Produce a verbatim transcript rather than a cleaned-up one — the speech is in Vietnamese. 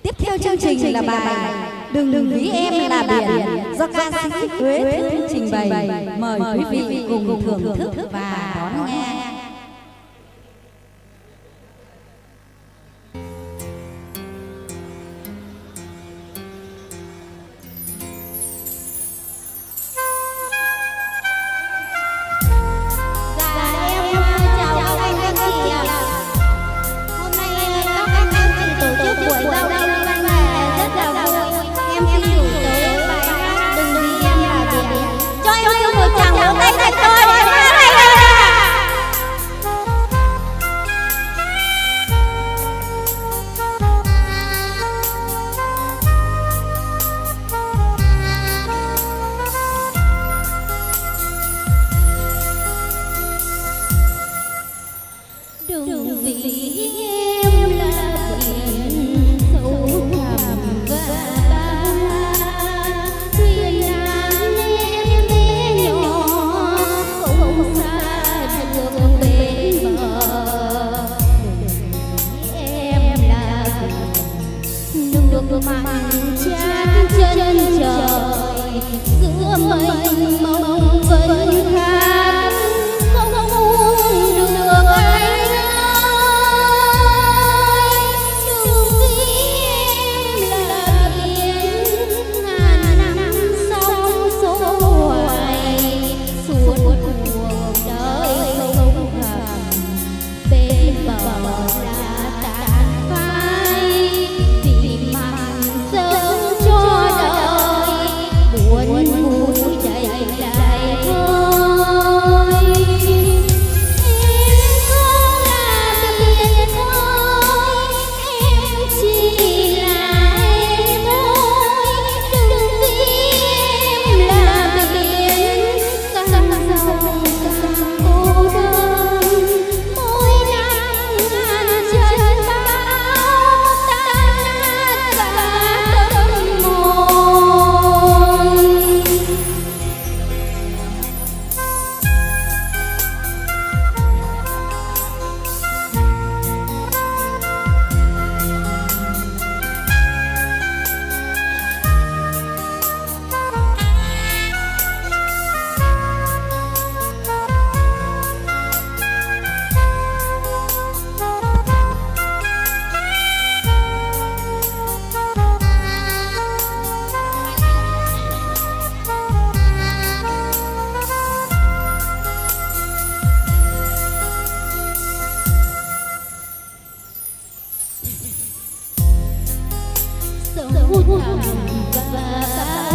Tiếp theo chương trình là bài Đừng đừng ví em là biển do ca sĩ Huế Thức trình bày. Mời quý vị cùng thưởng thức và đón nghe. Mặn chát chân trời giữa mênh mông vân hát không được ai ơi, đừng ví em là biển ngàn năm sóng xô hoài suốt cuộc đời không gặp bên bờ đã tàn phai vì mặn dâng cho đời buồn vui đầy đầy thôi. Em không là biển thôi, em chỉ là em thôi, đừng ví em là biển càng dòng càng cô đơn. Mỗi năm ngàn trận bão tan nát cả tâm hồn. Sâu thẳm và